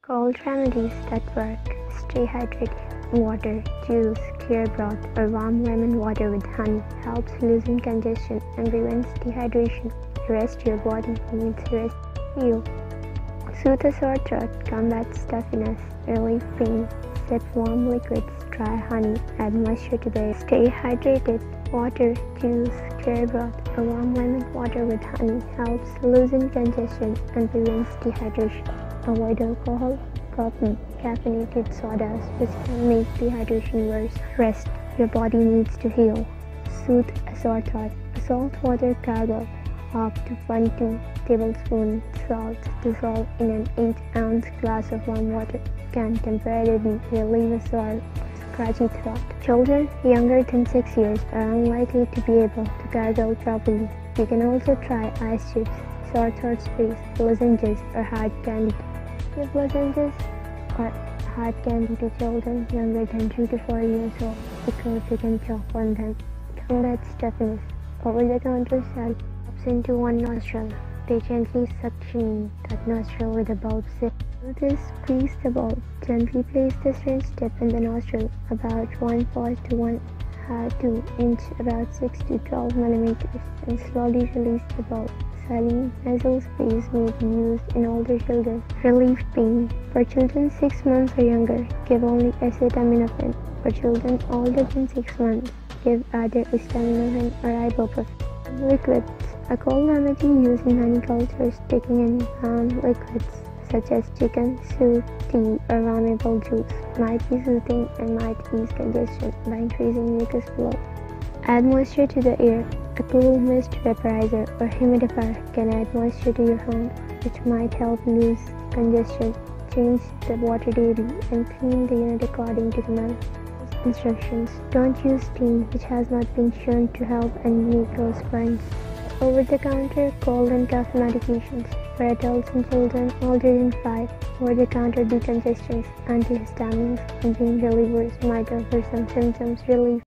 Cold remedies that work. Stay hydrated. Water, juice, clear broth, or warm lemon water with honey helps loosen congestion and prevents dehydration. Rest your body needs rest. Heal. Soothe a sore throat, combat stuffiness, relieve pain. Sip warm liquids, try honey, add moisture to the air. Stay hydrated. Water, juice, clear broth, or warm lemon water with honey helps loosen congestion and prevents dehydration. Avoid alcohol, coffee, caffeinated sodas, which can make dehydration worse. Rest. Your body needs to heal. Soothe a sore throat. A salt water gargle. Up to 1 tablespoon salt dissolved in an 8-ounce glass of warm water can temporarily relieve a sore, scratchy throat. Children younger than 6 years are unlikely to be able to gargle properly. You can also try ice chips, sore throat sprays, lozenges, or hard candy. Give lozenges or hard candy to children younger than 3 to 4 years old because they can choke on them. Combat stuffiness. Over-the-counter salve drops into one nostril. They gently suction that nostril with a bulb zip. Do this, squeeze the bulb. Gently place the syringe tip in the nostril about 1/4 to 1/2 inch, about 6 to 12 millimeters, and slowly release the bulb. Saline nasal sprays may be used in older children. Relieve pain. For children 6 months or younger, give only acetaminophen. For children older than 6 months, give either acetaminophen or ibuprofen. Liquids. A cold remedy used in many cultures, taking in warm liquids such as chicken, soup, tea, or warm apple juice might be soothing and might ease congestion by increasing mucus flow. Add moisture to the air. A cool mist vaporizer or humidifier can add moisture to your home, which might help lose congestion. Change the water daily and clean the unit according to the manufacturer's instructions. Don't use steam, which has not been shown to help and make those burns. Over-the-counter cold and cough medications. For adults and children older than 5, over-the-counter decongestants, antihistamines, and pain relievers might offer some symptoms relief.